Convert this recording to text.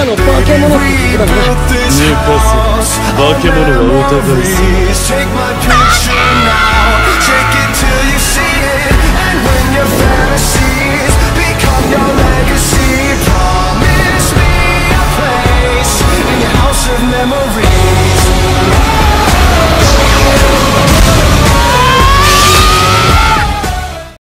の化け物ってことだね。 抜かす。化け物はお互いさ。